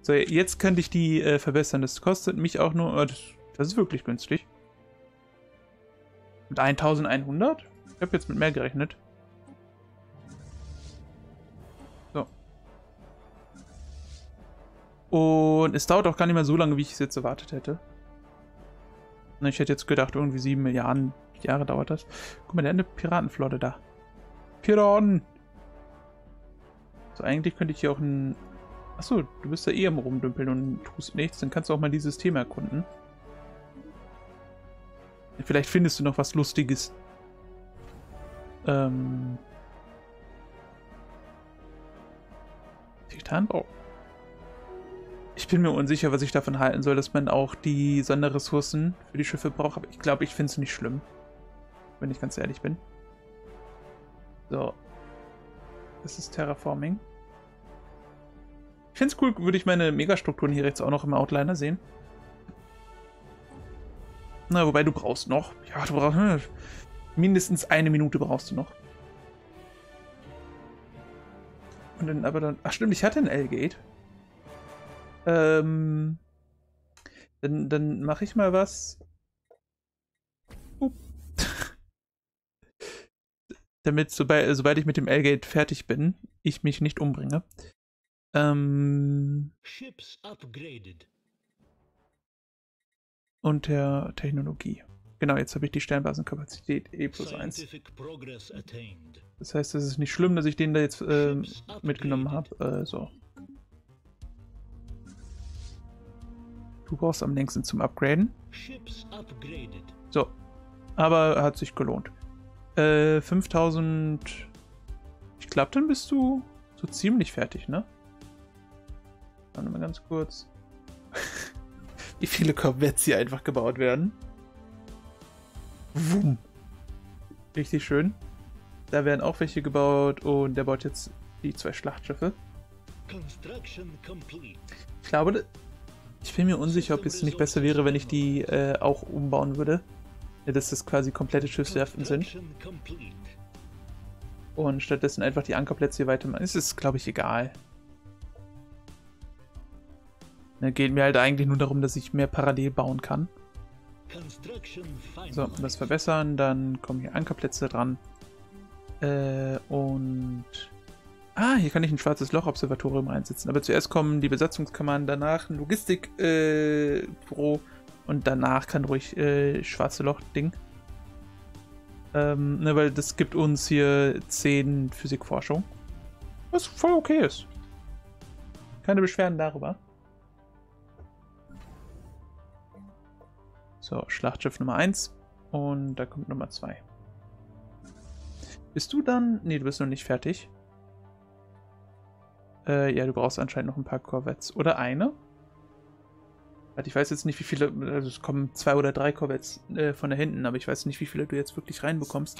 So, jetzt könnte ich die verbessern. Das kostet mich auch nur... das ist wirklich günstig. Mit 1100? Ich habe jetzt mit mehr gerechnet. So. Und es dauert auch gar nicht mehr so lange, wie ich es jetzt erwartet hätte. Ich hätte jetzt gedacht, irgendwie 7 Milliarden Jahre dauert das. Guck mal, der hat eine Piratenflotte da. Piraten! So, eigentlich könnte ich hier auch ein... Achso, du bist ja eh am Rumdümpeln und tust nichts. Dann kannst du auch mal dieses Thema erkunden. Vielleicht findest du noch was Lustiges. Titanbau. Ich bin mir unsicher, was ich davon halten soll, dass man auch die Sonderressourcen für die Schiffe braucht. Aber ich glaube, ich finde es nicht schlimm. Wenn ich ganz ehrlich bin. So. Das ist Terraforming. Ich finde es cool, würde ich meine Megastrukturen hier rechts auch noch im Outliner sehen. Na, wobei du brauchst noch. Ja, du brauchst mindestens 1 Minute brauchst du noch. Und dann aber dann... Ach stimmt, ich hatte ein L-Gate. Dann mache ich mal was. Damit, sobald ich mit dem L-Gate fertig bin, ich mich nicht umbringe. Ships upgraded. Und der Technologie. Genau, jetzt habe ich die Sternbasenkapazität E+1. Das heißt, es ist nicht schlimm, dass ich den da jetzt mitgenommen habe. So. Du brauchst am längsten zum Upgraden. So. Aber hat sich gelohnt. 5000. Ich glaube, dann bist du so ziemlich fertig, ne? Warte mal ganz kurz. Wie viele Korvetts hier einfach gebaut werden. Wum. Richtig schön. Da werden auch welche gebaut und der baut jetzt die 2 Schlachtschiffe. Ich glaube, ich bin mir unsicher, ob es nicht besser wäre, wenn ich die auch umbauen würde. Ja, dass das quasi komplette Schiffswerften sind. Und stattdessen einfach die Ankerplätze hier weitermachen. Es ist, glaube ich, egal. Geht mir halt eigentlich nur darum, dass ich mehr parallel bauen kann. So, das verbessern, dann kommen hier Ankerplätze dran. Und... Ah, hier kann ich ein schwarzes Loch-Observatorium reinsetzen. Aber zuerst kommen die Besatzungskammern, danach ein Logistikbüro und danach kann ruhig schwarze Loch-Ding. Ne, weil das gibt uns hier 10 Physikforschung. Was voll okay ist. Keine Beschwerden darüber. So, Schlachtschiff Nummer 1 und da kommt Nummer 2. Bist du dann... Ne, du bist noch nicht fertig. Ja, du brauchst anscheinend noch ein paar Korvetts. Oder eine? Ich weiß jetzt nicht, wie viele... Also es kommen 2 oder 3 Korvetts von da hinten, aber ich weiß nicht, wie viele du jetzt wirklich reinbekommst.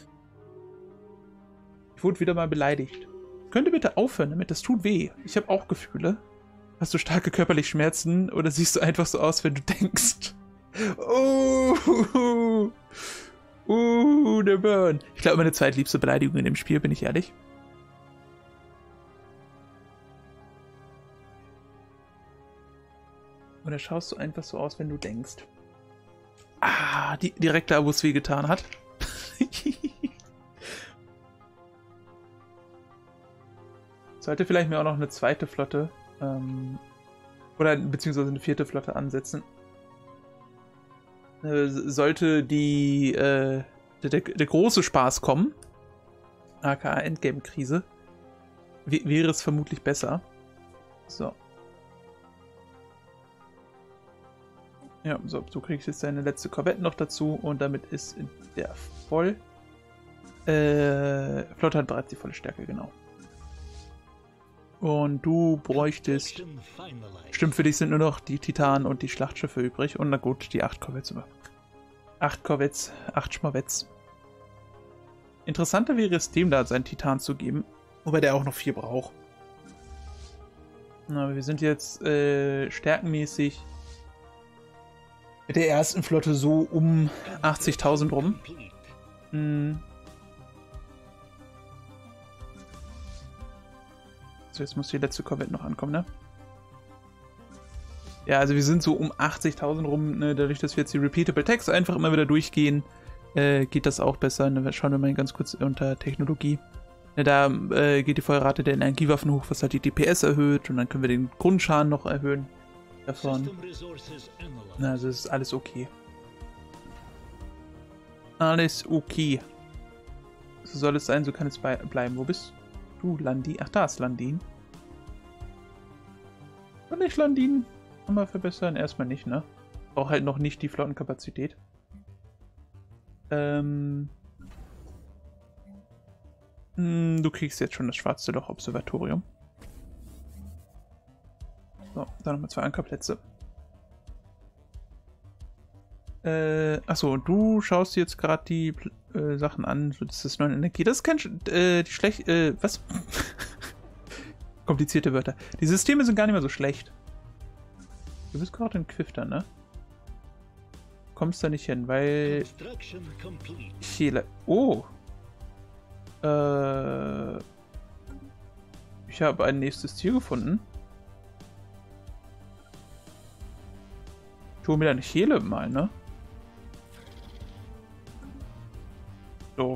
Ich wurde wieder mal beleidigt. Könnt ihr bitte aufhören damit? Das tut weh. Ich habe auch Gefühle. Hast du starke körperliche Schmerzen oder siehst du einfach so aus, wenn du denkst... der Burn. Ich glaube, meine zweitliebste Beleidigung in dem Spiel, bin ich ehrlich. Oder schaust du einfach so aus, wenn du denkst? Ah, direkt da, wo es weh getan hat. Sollte vielleicht mir auch noch eine zweite Flotte oder beziehungsweise eine 4. Flotte ansetzen. Sollte der große Spaß kommen, aka Endgame-Krise, wäre es vermutlich besser. So. Ja, so kriege ich jetzt deine letzte Korvette noch dazu und damit ist der voll. Flotte hat bereits die volle Stärke, genau. Und du bräuchtest... Stimmt, für dich sind nur noch die Titanen und die Schlachtschiffe übrig. Und na gut, die 8 Korvetts. 8 Korvetts, 8 Schmorvetts. Interessanter wäre es, dem da seinen Titan zu geben. Wobei der auch noch 4 braucht. Na, wir sind jetzt stärkenmäßig mit der ersten Flotte so um 80.000 rum. So, jetzt muss die letzte Korvette noch ankommen, ne? Ja, also wir sind so um 80.000 rum, ne? Dadurch, dass wir jetzt die Repeatable Tags einfach immer wieder durchgehen, geht das auch besser. Ne? Schauen wir mal ganz kurz unter Technologie. Ja, da geht die Feuerrate der Energiewaffen hoch, was halt die DPS erhöht, und dann können wir den Grundschaden noch erhöhen davon. Na, also ist alles okay. Alles okay. So soll es sein, so kann es bleiben. Wo bist du, Landin? Ach, da ist Landin. Kann ich Landin nochmal verbessern? Erstmal nicht, ne? Braucht halt noch nicht die Flottenkapazität. Du kriegst jetzt schon das schwarze Loch-Observatorium. So, dann nochmal 2 Ankerplätze. Achso, du schaust dir jetzt gerade die Sachen an. Das ist 9 Energie. Das ist kein was? Komplizierte Wörter. Die Systeme sind gar nicht mehr so schlecht. Du bist gerade in Quifter, ne? Kommst da nicht hin, weil... Oh! Ich habe ein nächstes Ziel gefunden. Ich hole mir da eine Chele mal, ne? So.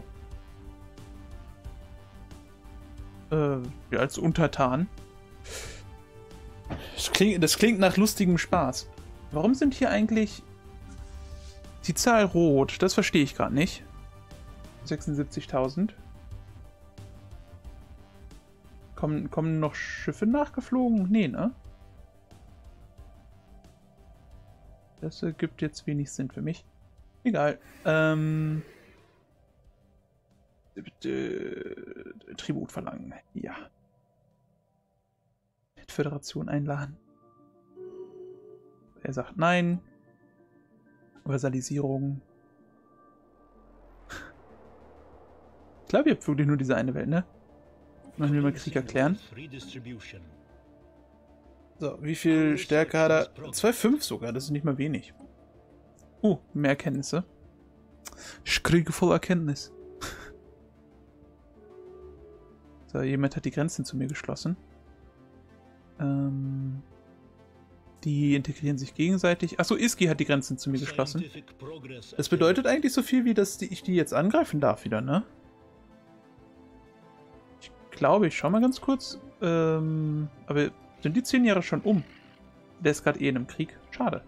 Ja, als Untertan. Das klingt nach lustigem Spaß. Warum sind hier eigentlich die Zahl rot? Das verstehe ich gerade nicht. 76.000. Kommen noch Schiffe nachgeflogen? Nee, ne? Das ergibt jetzt wenig Sinn für mich. Egal. Tribut verlangen. Ja. Föderation einladen. Er sagt nein. Vasallisierung. Ich glaube, ihr habt wirklich nur diese eine Welt, ne? Machen wir mal Krieg erklären. So, wie viel Stärke hat er? 2,5 sogar, das ist nicht mal wenig. Mehr Erkenntnisse. Ich kriege voll Erkenntnis. So, jemand hat die Grenzen zu mir geschlossen. Die integrieren sich gegenseitig. Achso, Iski hat die Grenzen zu mir geschlossen. Das bedeutet eigentlich so viel, wie dass ich die jetzt angreifen darf wieder, ne? Ich glaube, ich schau mal ganz kurz. Aber sind die 10 Jahre schon um? Der ist gerade in einem Krieg. Schade.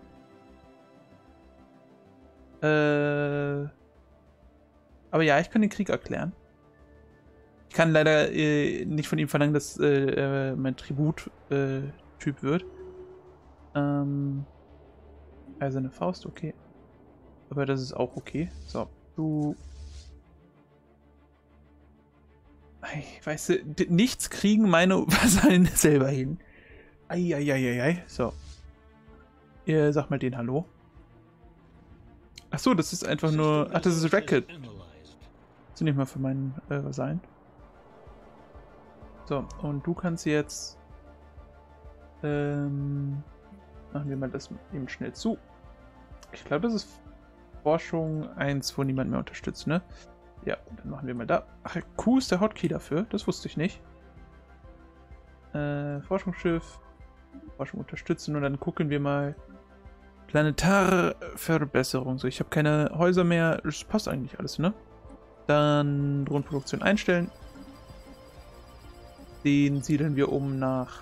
Aber ja, ich kann den Krieg erklären. Ich kann leider nicht von ihm verlangen, dass mein Tribut-Typ wird. Also eine Faust, okay. Aber das ist auch okay. So, du... Weißt du, nichts kriegen meine Vasallen selber hin. Eieieiei. So. Ihr sagt mal den Hallo. Achso, das ist einfach nur... Ach, das ist Racket. Das sind nicht mal für meinen Vasallen. So, und du kannst jetzt... machen wir mal das eben schnell zu. Ich glaube, das ist Forschung 1, wo niemand mehr unterstützt, ne? Ja, dann machen wir mal da. Ach, Q ist der Hotkey dafür. Das wusste ich nicht. Forschungsschiff. Forschung unterstützen. Und dann gucken wir mal. Planetare Verbesserung. So, ich habe keine Häuser mehr. Das passt eigentlich alles, ne? Dann Drohnenproduktion einstellen. Den siedeln wir um nach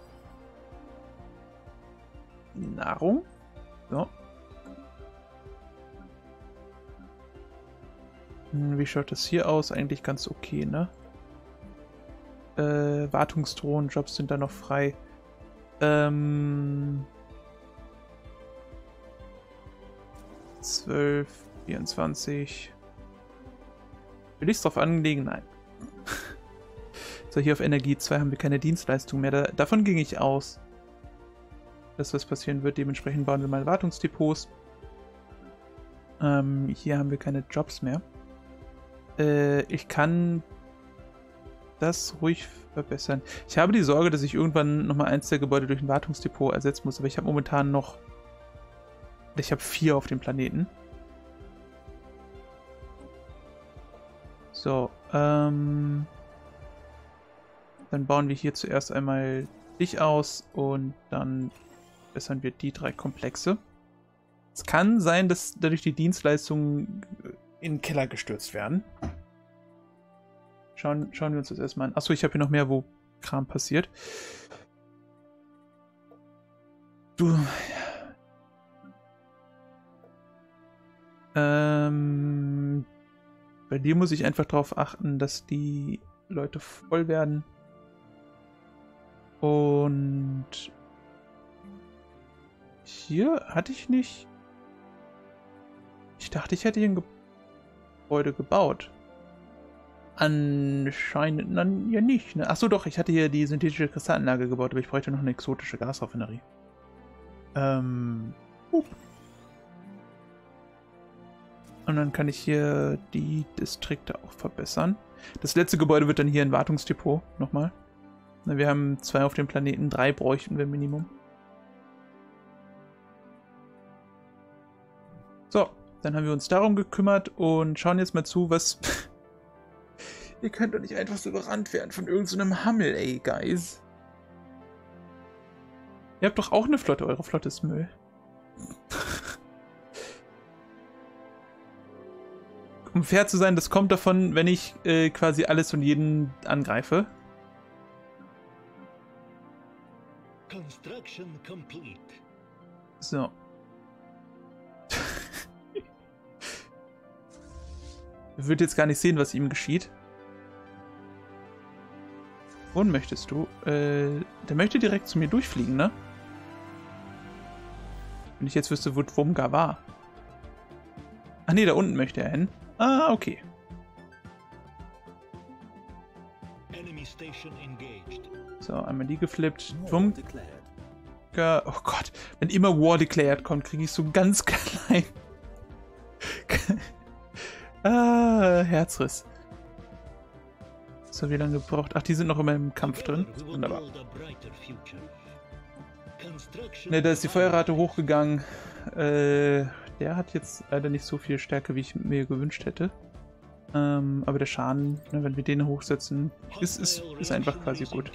Nahrung. So. Wie schaut das hier aus? Eigentlich ganz okay, ne? Wartungsdrohnen-Jobs sind da noch frei. 12, 24. Will ich es drauf anlegen? Nein. So, hier auf Energie 2 haben wir keine Dienstleistung mehr. Davon ging ich aus, dass was passieren wird. Dementsprechend bauen wir mal Wartungsdepots. Hier haben wir keine Jobs mehr. Ich kann das ruhig verbessern. Ich habe die Sorge, dass ich irgendwann nochmal eins der Gebäude durch ein Wartungsdepot ersetzen muss, aber ich habe momentan noch... Ich habe 4 auf dem Planeten. So, dann bauen wir hier zuerst einmal dich aus und dann bessern wir die 3 Komplexe. Es kann sein, dass dadurch die Dienstleistungen in den Keller gestürzt werden. Schauen wir uns das erstmal an. Achso, ich habe hier noch mehr, wo Kram passiert. Du... bei dir muss ich einfach darauf achten, dass die Leute voll werden. Und hier hatte ich nicht... Ich dachte, ich hätte hier ein Gebäude gebaut. Anscheinend dann ja nicht. Ne? Achso, doch, ich hatte hier die synthetische Kristallanlage gebaut, aber ich bräuchte noch eine exotische Gasraffinerie. Und dann kann ich hier die Distrikte auch verbessern. Das letzte Gebäude wird dann hier ein Wartungsdepot. Nochmal. Wir haben 2 auf dem Planeten, 3 bräuchten wir Minimum. So, dann haben wir uns darum gekümmert und schauen jetzt mal zu, was... Ihr könnt doch nicht einfach so überrannt werden von irgendeinem Hammel, ey, Guys. Ihr habt doch auch eine Flotte, eure Flotte ist Müll. Um fair zu sein, das kommt davon, wenn ich quasi alles und jeden angreife. Construction complete. So. Ich würde jetzt gar nicht sehen, was ihm geschieht. Und möchtest du? Der möchte direkt zu mir durchfliegen, ne? Wenn ich jetzt wüsste, wo Dwumga war. Ach nee, da unten möchte er hin. Ah, okay. Enemy station engaged. So, einmal die geflippt. Dwumga. Oh Gott, wenn immer War Declared kommt, kriege ich so ganz klein. Herzriss. So, wie lange gebraucht? Ach, die sind noch immer im Kampf drin. Wunderbar. Ne, da ist die Feuerrate hochgegangen. Der hat jetzt leider nicht so viel Stärke, wie ich mir gewünscht hätte. Aber der Schaden, ne, wenn wir den hochsetzen, ist einfach quasi gut.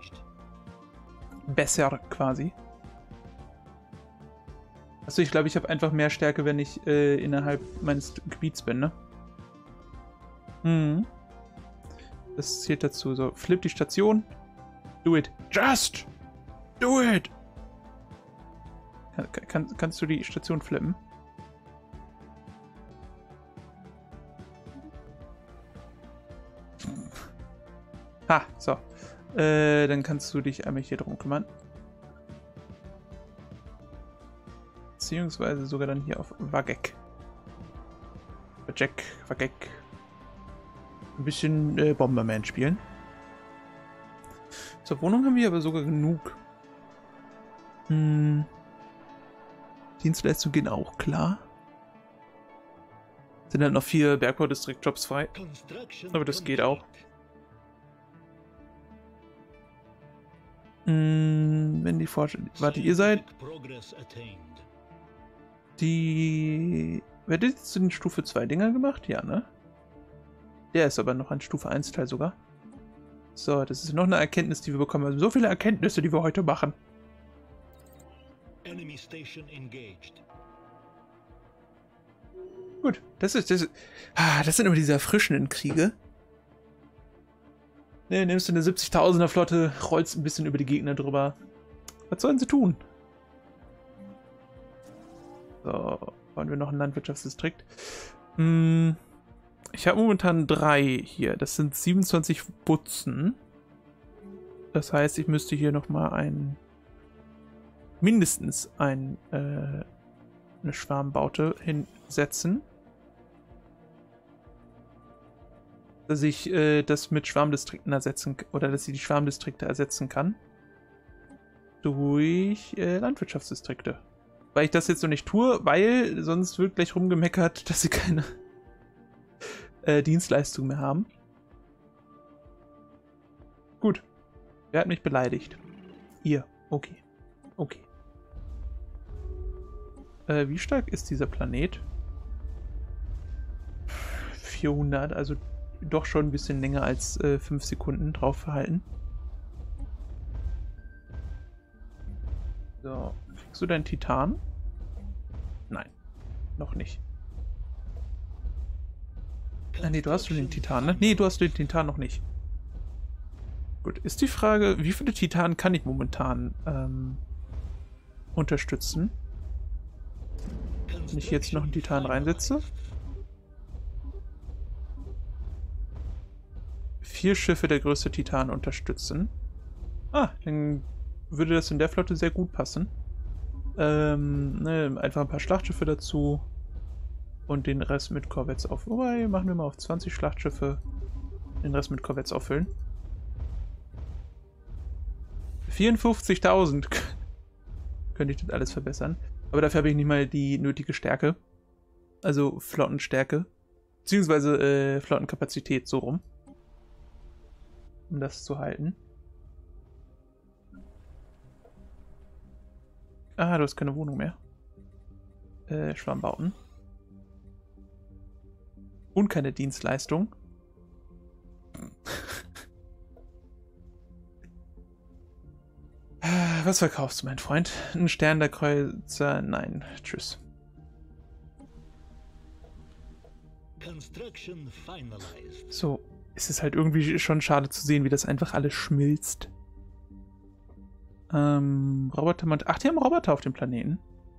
Besser quasi. Achso, ich glaube, ich habe einfach mehr Stärke, wenn ich innerhalb meines Gebiets bin, ne? Mhm. Das zählt dazu. So, flip die Station. Do it. Just do it! Kannst du die Station flippen? Ha, so. Dann kannst du dich einmal hier drum kümmern. Beziehungsweise sogar dann hier auf Wagek. Wagek. Ein bisschen Bomberman spielen. Zur Wohnung haben wir aber sogar genug. Dienstleistungen gehen auch klar. Sind halt noch 4 Bergbau-Distrikt-Jobs frei. Aber das geht auch. Wenn die Forschung... Warte, ihr seid... Die... Wer hat jetzt zu den Stufe 2 Dinger gemacht? Ja, ne? Der ist aber noch ein Stufe 1 Teil sogar. So, das ist noch eine Erkenntnis, die wir bekommen. Also so viele Erkenntnisse, die wir heute machen. Enemy station engaged. Gut, das sind immer diese erfrischenden Kriege. Ne, nimmst du eine 70.000er Flotte, rollst ein bisschen über die Gegner drüber. Was sollen sie tun? So, wollen wir noch einen Landwirtschaftsdistrikt? Ich habe momentan 3 hier. Das sind 27 Butzen. Das heißt, ich müsste hier nochmal mindestens eine Schwarmbaute hinsetzen. Dass ich das mit Schwarmdistrikten ersetzen, oder dass ich die Schwarmdistrikte ersetzen kann. Durch Landwirtschaftsdistrikte. Weil ich das jetzt noch nicht tue, weil sonst wird gleich rumgemeckert, dass sie keine Dienstleistung mehr haben. Gut. Wer hat mich beleidigt? Ihr. Okay. Okay. Wie stark ist dieser Planet? 400, also doch schon ein bisschen länger als 5 Sekunden drauf verhalten. So, kriegst du deinen Titan? Nein, noch nicht. Ah, nee, du hast den Titan, ne? Nee, du hast den Titan noch nicht. Gut, ist die Frage, wie viele Titanen kann ich momentan unterstützen? Wenn ich jetzt noch einen Titan reinsetze? 4 Schiffe der größte Titan unterstützen. Ah, dann würde das in der Flotte sehr gut passen. Ne, einfach ein paar Schlachtschiffe dazu. Und den Rest mit Korvetts auf. Wobei, machen wir mal auf 20 Schlachtschiffe. Den Rest mit Korvetts auffüllen. 54.000. Könnte ich das alles verbessern. Aber dafür habe ich nicht mal die nötige Stärke. Also Flottenstärke. Beziehungsweise Flottenkapazität, so rum. Um das zu halten. Ah, du hast keine Wohnung mehr. Schwammbauten. Und keine Dienstleistung. Was verkaufst du, mein Freund? Ein Stern der Kreuzer? Nein, tschüss. So, es ist halt irgendwie schon schade zu sehen, wie das einfach alles schmilzt. Roboter... Ach, die haben Roboter auf dem Planeten.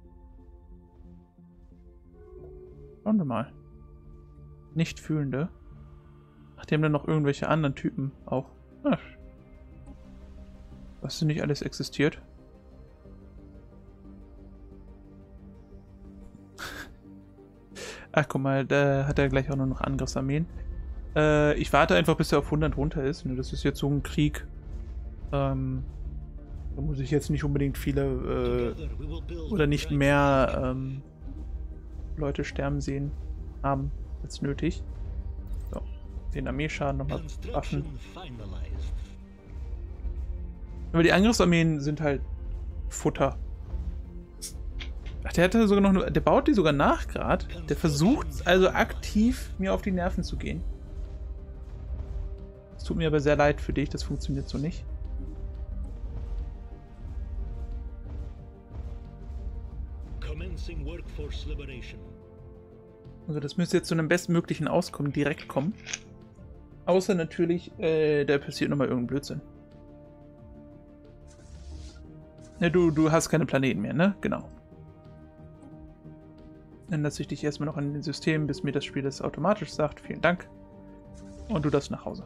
Schauen wir mal. Nicht fühlende. Ach, die haben dann noch irgendwelche anderen Typen auch. Ach. Was denn nicht alles existiert? Ach, guck mal, da hat er gleich auch nur noch Angriffsarmeen. Ich warte einfach, bis er auf 100 runter ist. Das ist jetzt so ein Krieg. Da muss ich jetzt nicht unbedingt viele oder nicht mehr Leute sterben sehen haben als nötig. So, den Armeeschaden nochmal waffen. Aber die Angriffsarmeen sind halt Futter. Ach, der hatte sogar noch, der baut die sogar nach gerade. Der versucht also aktiv mir auf die Nerven zu gehen. Es tut mir aber sehr leid für dich, das funktioniert so nicht. Also das müsste jetzt zu einem bestmöglichen Auskommen direkt kommen. Außer natürlich, da passiert nochmal irgendein Blödsinn. Ja, du hast keine Planeten mehr, ne? Genau. Dann lasse ich dich erstmal noch in den System, bis mir das Spiel das automatisch sagt. Vielen Dank. Und du darfst nach Hause.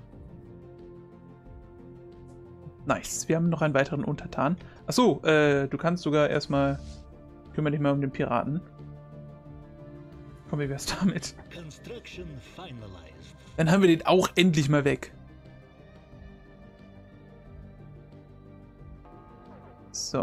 Nice. Wir haben noch einen weiteren Untertan. Achso, du kannst sogar erstmal... Kümmere dich mal um den Piraten. Komm, wie wär's damit? Dann haben wir den auch endlich mal weg. So.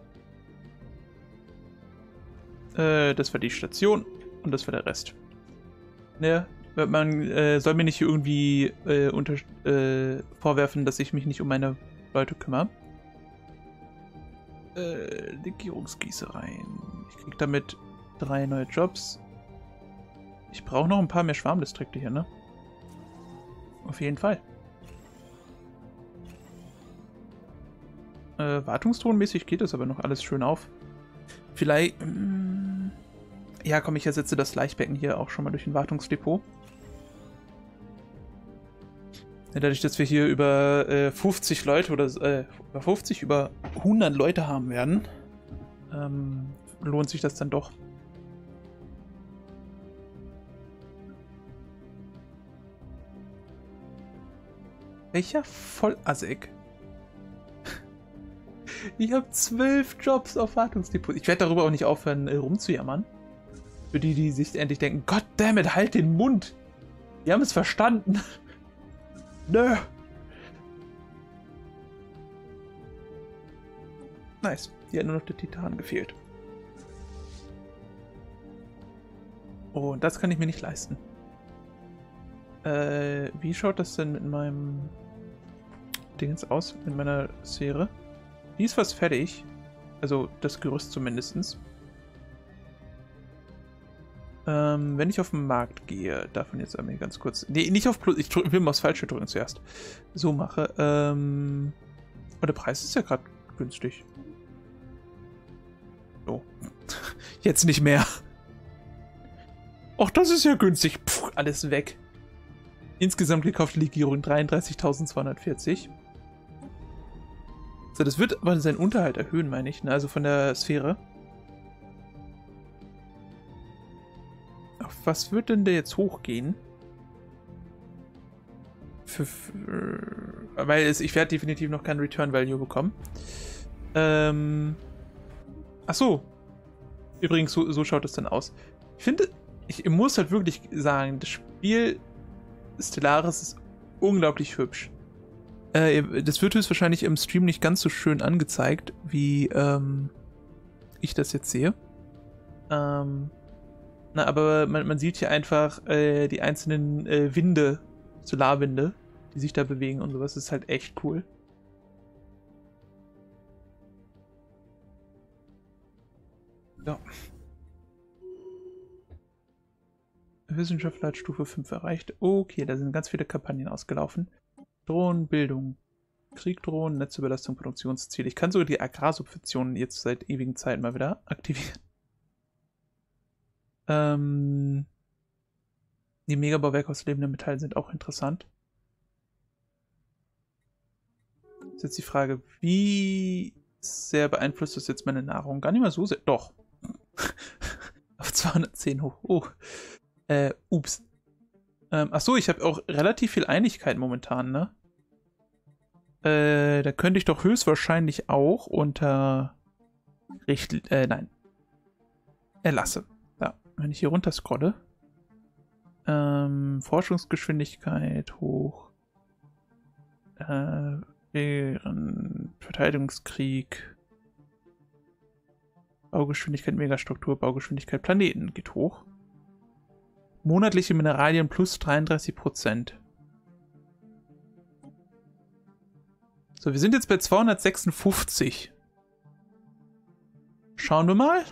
Das war die Station und das war der Rest. Ja, man soll mir nicht irgendwie vorwerfen, dass ich mich nicht um meine Leute kümmere. Legierungsgießereien. Ich krieg damit 3 neue Jobs. Ich brauche noch ein paar mehr Schwarmdistrikte hier, ne? Auf jeden Fall. Wartungstonmäßig geht das aber noch alles schön auf. Vielleicht... ja, komm, ich ersetze das Laichbecken hier auch schon mal durch ein Wartungsdepot. Ja, dadurch, dass wir hier über 50 Leute oder über 50, über 100 Leute haben werden, lohnt sich das dann doch. Welcher Vollassig? Ich habe 12 Jobs auf Wartungsdepot. Ich werde darüber auch nicht aufhören, rumzujammern. Für die, die sich endlich denken, Goddammit, halt den Mund! Wir haben es verstanden. Nö. Nice. Hier hat nur noch der Titan gefehlt. Oh, und das kann ich mir nicht leisten. Wie schaut das denn mit meinem Dingens aus? Mit meiner Sphäre? Die ist fast fertig. Also das Gerüst zumindest. Wenn ich auf den Markt gehe, davon jetzt einmal ganz kurz. Nee, nicht auf Plus. Ich will mal aufs Falsche drücken zuerst. So mache. Oh, der Preis ist ja gerade günstig. Jetzt nicht mehr. Ach, das ist ja günstig. Puh, alles weg. Insgesamt gekaufte Legierung 33.240. So, das wird aber seinen Unterhalt erhöhen, meine ich, ne? Also von der Sphäre. Auf was wird denn der jetzt hochgehen? Weil ich werde definitiv noch kein Return Value bekommen. Ach so. Übrigens, so schaut es dann aus. Ich finde, ich muss halt wirklich sagen, das Spiel Stellaris ist unglaublich hübsch. Das wird höchstwahrscheinlich im Stream nicht ganz so schön angezeigt, wie ich das jetzt sehe. Aber man sieht hier einfach die einzelnen Winde, Solarwinde, die sich da bewegen und sowas. Das ist halt echt cool. Ja. Wissenschaftler hat Stufe 5 erreicht. Okay, da sind ganz viele Kampagnen ausgelaufen. Drohnenbildung. Kriegdrohnen, Netzüberlastung, Produktionsziele. Ich kann sogar die Agrarsubventionen jetzt seit ewigen Zeiten mal wieder aktivieren. Die Megabauwerke aus lebendem Metall sind auch interessant. Das ist jetzt die Frage, wie sehr beeinflusst das jetzt meine Nahrung? Gar nicht mal so sehr. Doch. Auf 210 hoch. Oh. Ups. Achso, ich habe auch relativ viel Einigkeit momentan, ne? Da könnte ich doch höchstwahrscheinlich auch unter nein. Erlasse. Ja, wenn ich hier runter scrolle. Forschungsgeschwindigkeit hoch. Verteidigungskrieg. Baugeschwindigkeit, Megastruktur, Baugeschwindigkeit, Planeten geht hoch. Monatliche Mineralien plus 33%. So, wir sind jetzt bei 256. Schauen wir mal.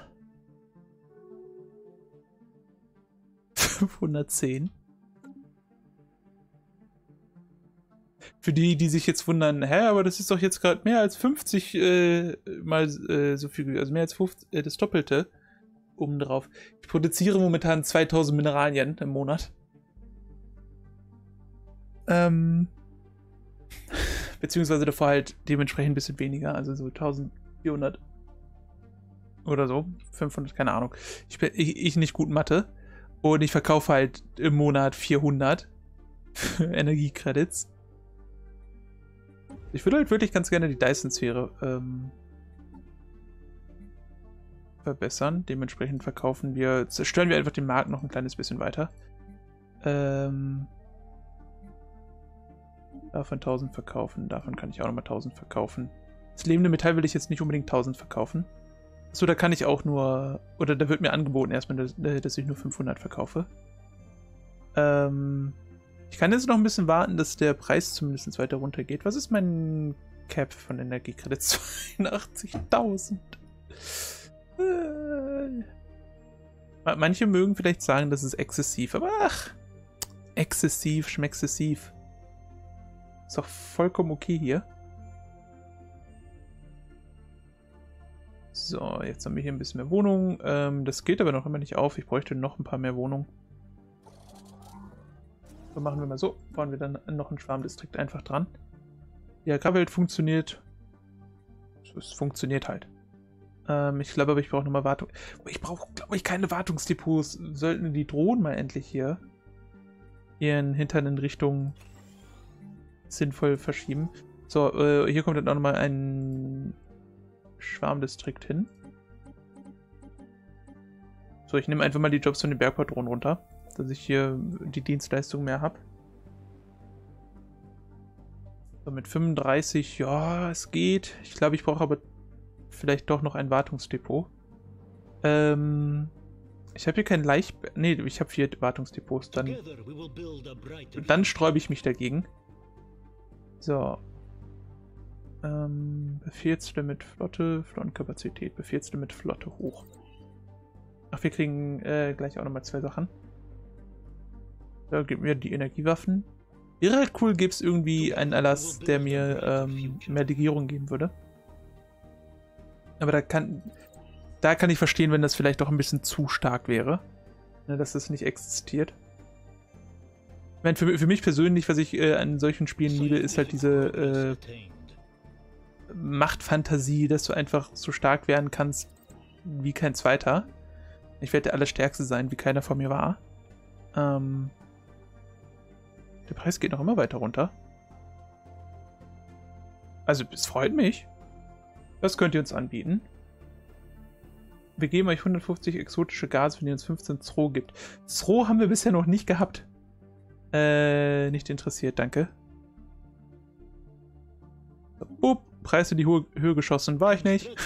510. Für die, die sich jetzt wundern, hä, aber das ist doch jetzt gerade mehr als 50 mal so viel, also mehr als 50, das Doppelte obendrauf. Ich produziere momentan 2000 Mineralien im Monat. Beziehungsweise davor halt dementsprechend ein bisschen weniger, also so 1400 oder so, 500, keine Ahnung. Ich nicht gut Mathe und ich verkaufe halt im Monat 400 Energiecredits. Ich würde halt wirklich ganz gerne die Dyson-Sphäre verbessern. Dementsprechend zerstören wir einfach den Markt noch ein kleines bisschen weiter. Davon 1000 verkaufen. Davon kann ich auch nochmal 1000 verkaufen. Das lebende Metall will ich jetzt nicht unbedingt 1000 verkaufen. Achso, da kann ich auch nur... Oder da wird mir angeboten erstmal, dass ich nur 500 verkaufe. Ich kann jetzt noch ein bisschen warten, dass der Preis zumindest weiter runter geht. Was ist mein Cap von Energiekredits? 82.000. Manche mögen vielleicht sagen, das ist exzessiv, aber ach, exzessiv, schmexzessiv. Ist doch vollkommen okay hier. So, jetzt haben wir hier ein bisschen mehr Wohnungen. Das geht aber noch immer nicht auf. Ich bräuchte noch ein paar mehr Wohnungen. So, machen wir mal so. Bauen wir dann noch einen Schwarmdistrikt einfach dran. Die Agrarwelt funktioniert. Es funktioniert halt. Ich glaube aber, ich brauche nochmal Wartung. Ich brauche, glaube ich, keine Wartungsdepots. Sollten die Drohnen mal endlich hier ihren Hintern in Richtung sinnvoll verschieben. So, hier kommt dann auch nochmal ein Schwarmdistrikt hin. So, ich nehme einfach mal die Jobs von den Bergpatronen runter, dass ich hier die Dienstleistung mehr habe. So, mit 35, ja, es geht. Ich glaube, ich brauche aber vielleicht doch noch ein Wartungsdepot. Ich habe hier kein Ne, ich habe 4 Wartungsdepots. Dann sträube ich mich dagegen. So. Befehlslimit Flotte, Flottenkapazität, Befehlslimit Flotte hoch. Ach, wir kriegen gleich auch nochmal 2 Sachen. Da gibt mir die Energiewaffen. Wäre halt cool, gäbe es irgendwie einen Erlass, der mir mehr Legierung geben würde. Aber da Da kann ich verstehen, wenn das vielleicht doch ein bisschen zu stark wäre. Ne, dass das nicht existiert. Ich meine, für mich persönlich, was ich an solchen Spielen liebe, ist halt diese Machtfantasie, dass du einfach so stark werden kannst wie kein zweiter. Ich werde der Allerstärkste sein, wie keiner vor mir war. Der Preis geht noch immer weiter runter. Also, es freut mich. Das könnt ihr uns anbieten. Wir geben euch 150 exotische Gase, wenn ihr uns 15 Zro gibt. Zro haben wir bisher noch nicht gehabt. Nicht interessiert, danke. Boop, Preis in die Höhe geschossen. War ich nicht.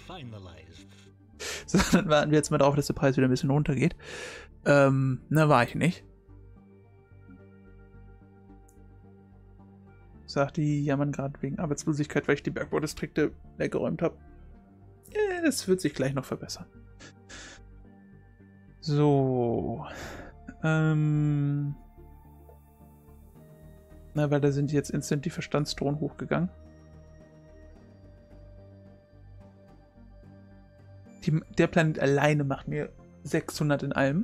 So, dann warten wir jetzt mal drauf, dass der Preis wieder ein bisschen runtergeht. War ich nicht. Sagt, die jammern gerade wegen Arbeitslosigkeit, weil ich die Bergbaudistrikte weggeräumt habe. Das wird sich gleich noch verbessern. So. Weil da sind jetzt instant die Verstandsdrohnen hochgegangen. Der Planet alleine macht mir 600 in allem.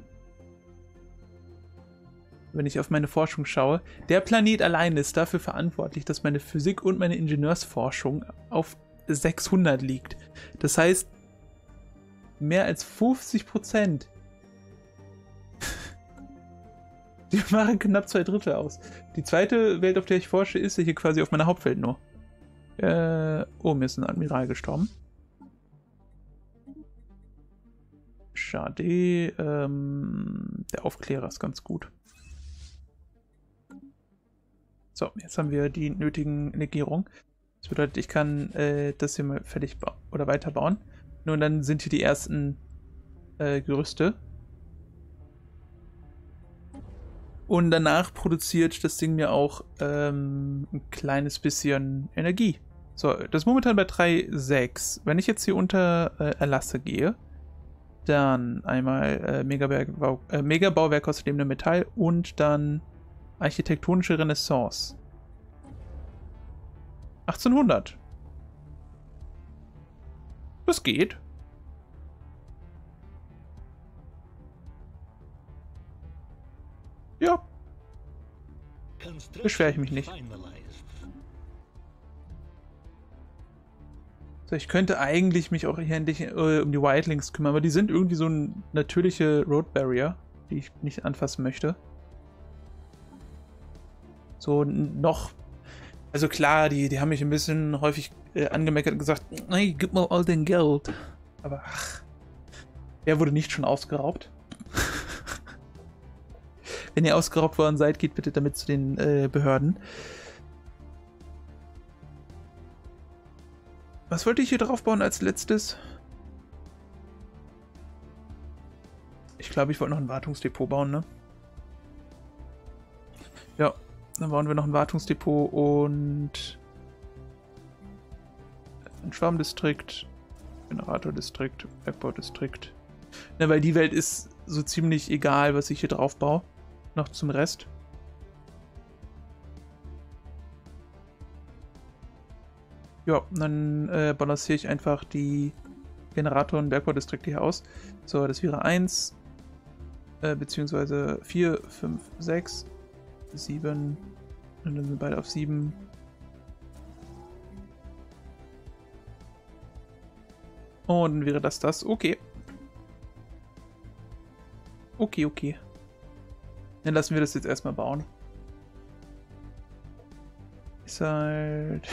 Wenn ich auf meine Forschung schaue. Der Planet alleine ist dafür verantwortlich, dass meine Physik und meine Ingenieursforschung auf 600 liegt. Das heißt, mehr als 50%. Die machen knapp 2/3 aus. Die zweite Welt, auf der ich forsche, ist hier quasi auf meiner Hauptwelt nur. Mir ist ein Admiral gestorben. Schade. Der Aufklärer ist ganz gut. So, jetzt haben wir die nötigen Negierungen. Das bedeutet, ich kann das hier mal fertig oder weiterbauen. Nur dann sind hier die ersten Gerüste. Und danach produziert das Ding mir auch ein kleines bisschen Energie. So, das ist momentan bei 3,6. Wenn ich jetzt hier unter Erlasse gehe, dann einmal Megabauwerk aus lebendem Metall und dann architektonische Renaissance. 1800. Das geht. Ja. Beschwere ich mich nicht. So, ich könnte eigentlich mich auch hier endlich um die Wildlings kümmern, aber die sind irgendwie so ein natürliche Road Barrier, die ich nicht anfassen möchte. So noch. Also klar, die haben mich ein bisschen häufig angemeckert und gesagt, hey, gib mal all dein Geld. Aber ach, wer wurde nicht schon ausgeraubt? Wenn ihr ausgeraubt worden seid, geht bitte damit zu den Behörden. Was wollte ich hier drauf bauen als letztes? Ich glaube, ich wollte noch ein Wartungsdepot bauen, ne? Ja, dann bauen wir noch ein Wartungsdepot und ein Schwarmdistrikt, Generatordistrikt, Bergbaudistrikt. Ne, weil die Welt ist so ziemlich egal, was ich hier drauf baue. Noch zum Rest. Ja, dann balanciere ich einfach die Generator- und Bergbaudistrikte hier aus. So, das wäre 1, beziehungsweise 4, 5, 6, 7. Und dann sind beide auf 7. Und dann wäre das. Okay. Okay. Dann lassen wir das jetzt erstmal bauen. Ist halt...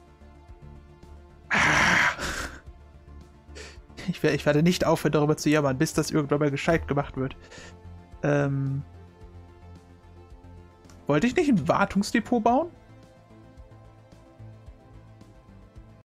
Ich werde nicht aufhören, darüber zu jammern, bis das irgendwann mal gescheit gemacht wird. Wollte ich nicht ein Wartungsdepot bauen?